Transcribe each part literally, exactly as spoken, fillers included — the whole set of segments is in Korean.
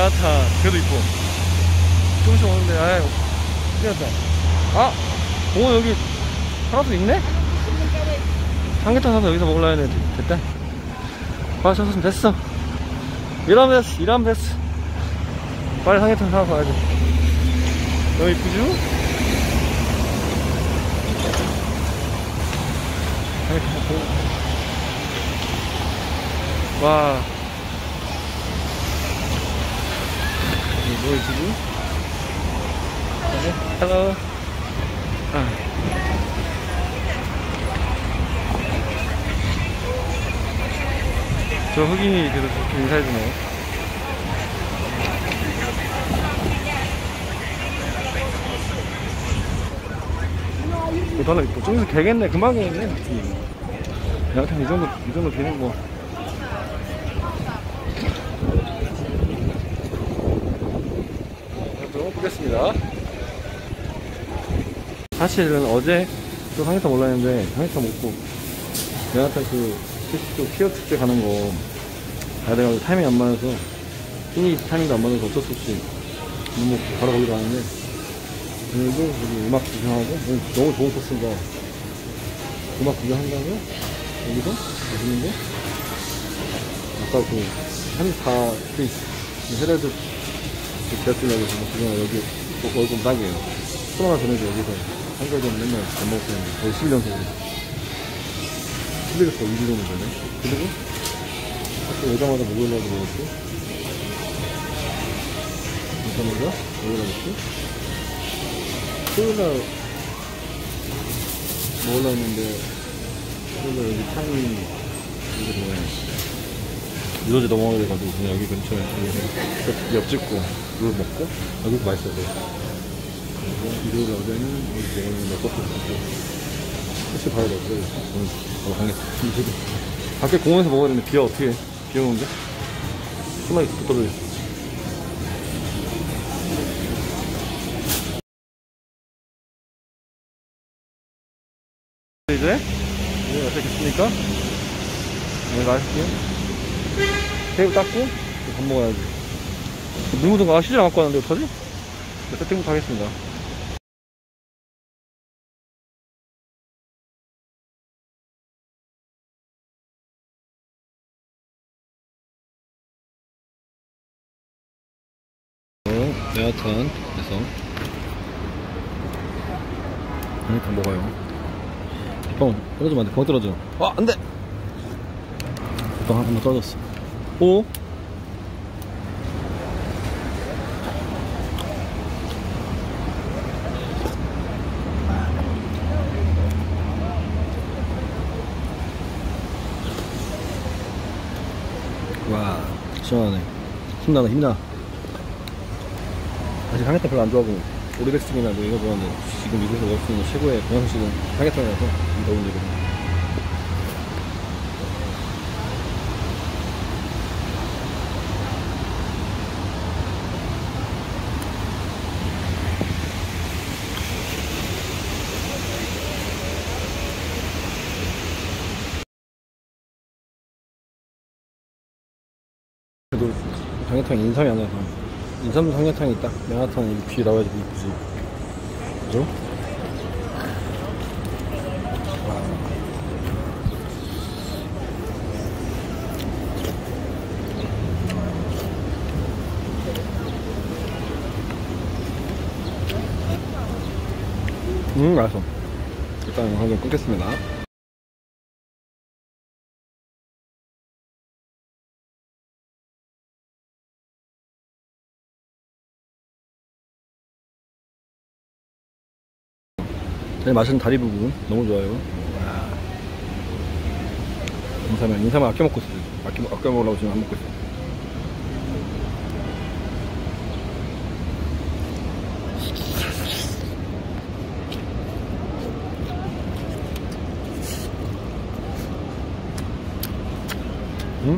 메가타 그래도 이뻐. 조금씩 오는데 아유 큰일났다. 아! 공원 여기 하나도 있네? 삼계탕 사서 여기서 먹으려 했는데 됐다. 아 쳤으면 됐어. 이러면 됐어. 이러면 됐어. 빨리 삼계탕 사서 가야지. 너무 이쁘죠? 삼계탕 먹고. 와. 이거 뭐지 지금? 헬로. 아. 저 흑인이 그래도 그렇게 인사해주네. 이거 하나 이뻐. 저기서 개겠네. 금방 개겠네. 여하튼 이 정도, 이 정도 되는 거. 보겠습니다. 사실은 어제 또 삼계탕 올라왔는데 삼계탕 먹고 여하튼 그 또 키어 축제 가는 거 가야 돼가지고 타이밍이 안 맞아서 신이 타이밍도 안 맞아서 어쩔 수 없이 못 먹고 바로 거기로 가는데 오늘도 여기 음악 구경하고 너무 좋은 코스인가 음악 구경한 다음에 여기서 맛있는 거 아까 그 한사 스페이스 헤럴드 지하철역에서 구경을 여기 월급 딱이에요. 코로나 전에도 여기서 한달 전에 맨날 밥 먹었었는데 거의 십일 년 전에 십일에서 이 주 정도 되네. 그리고 학교 오자마자 목요일날도 먹었고 오자마자 목요일날 먹고 토요일날 먹으려 했는데 토요일날 여기 타임이 이게 뭐야 유도지 넘어가게 돼가지고 그냥 여기 근처에 여기 옆집고 이걸 먹고 여기도 맛있어서 그리고 일요일 어제는 여기 먹는 몇 것도 먹고 혹시 봐야 돼. 오늘 바로 가겠다. 밖에 공원에서 먹어야 되는데 비가 어떻게 해? 비 오는데? 심하게 붙어버려. 이제 오늘 어떻게 됐습니까? 오늘 맛있게요. 새우 닦고 밥 먹어야지. 물 묻은 거 시즌 안 갖고 왔는데 어떡하지? 세팅부터 하겠습니다. 여하튼 해서 삼계탕 먹어요. 뻥 떨어지면 안돼. 뻥 떨어져. 아 안돼. 뻥 한번 떨어졌어. 오. 와 시원하네. 힘나네 힘나. 사실 삼계탕 별로 안 좋아하고 오리백숙이나 뭐 이거 좋아하는데 지금 미국에서 먹을 수 있는 최고의 건강식은 삼계탕이라서 이 더운 데거든요. 그래도 삼계탕 인삼이 안 나서 인삼 삼계탕이 딱 메가탄 뒤에 나와야지 이쁘지. 그죠? 와. 음 맛있어. 일단 영상 좀 끊겠습니다. 제일 맛있는 다리 부분 너무 좋아요. 와. 인삼을 인삼을 아껴 먹고 있어요. 아껴, 아껴 먹으려고 지금 안 먹고 있어요. 응?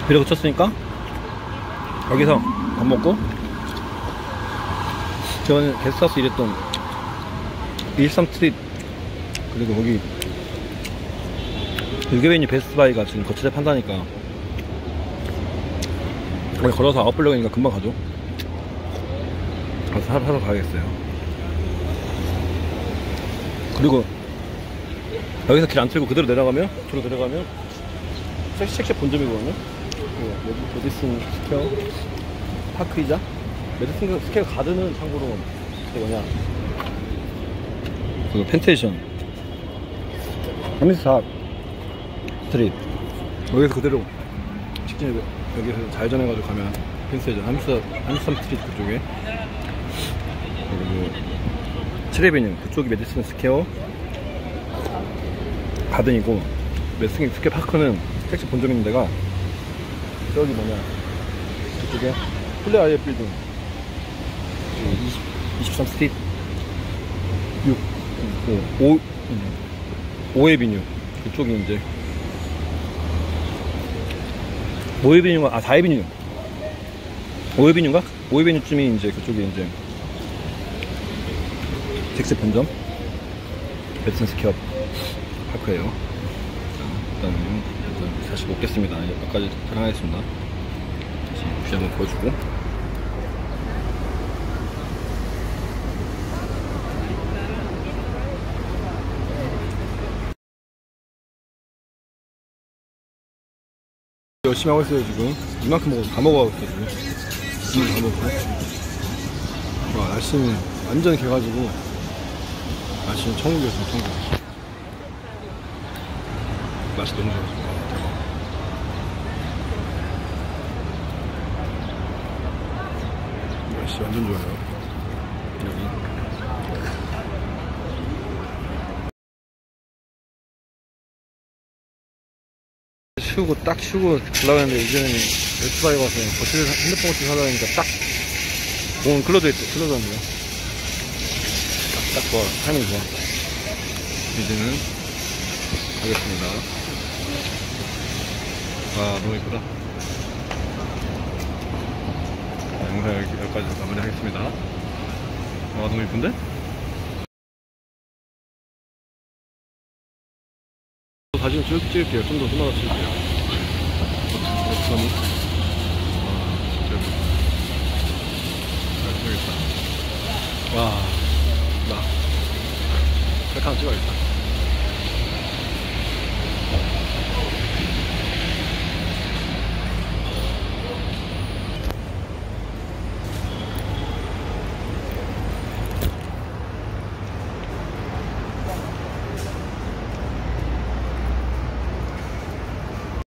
비를 그쳤으니까 여기서 밥 먹고, 저는 게스트하우스 일했던 일삼 스트리트, 그리고 거기 유개베뉴 베스트바이가 지금 거치대 판다니까 거기 걸어서 아웃블럭이니까 금방 가죠. 가서 사러, 사러 가야겠어요. 그리고 여기서 길 안 틀고 그대로 내려가면, 저로 내려가면 섹시 본점이거든요. 메디슨 스퀘어 파크이자 메디슨 스퀘어 가드는 참고로 그게 뭐냐, 그 펜테이션 삼십사 스트리트, 여기서 그대로 직진해, 여기서 좌회전해가지고 가면 펜테이션 삼십삼 스트리트 그쪽에, 그리고 칠레베뉴 그쪽이 메디슨 스퀘어 가든이고, 메디슨 스퀘어 파크는 택시 본점 있는 데가 저기 뭐냐, 그쪽에 플레 아이에 빌딩 이십삼 스트리트 육, 오, 오에비뉴 그쪽이 이제 오에비뉴가, 아 사에비뉴 오에비뉴인가? 오에비뉴쯤이 이제 그쪽이 이제 택시 본점 메디슨 스퀘어 파크예요. 일단은 다시 먹겠습니다. 여기까지 촬영하겠습니다. 다시 뷰 한번 보여주고, 열심히 하고 있어요. 지금 이만큼 먹어서 다 먹어가고 있어요. 지금 다 먹고, 와 날씨는 완전 개가지고, 날씨는 천국이었어요. 천국. 날씨 너무 좋았어요. 날씨 완전 좋아요. 여기 치우고 딱 치우고 가려고 했는데, 이제는 웨스트바이 가서 거실 핸드폰 거실 사다 보니까 딱 공은 클로즈 있대, 클로즈 한대요. 딱, 딱 좋아, 타이밍 좋아. 이제는 가겠습니다. 와 너무 이쁘다. 자, 영상 여기, 여기까지 마무리 하겠습니다. 와 너무 이쁜데? 사진 쭉 찍을게요. 좀 더 숨어서 찍을게요. 와 진짜 예쁘다. 잘 찍겠다. 와 나 셀카 한번 찍어야겠다.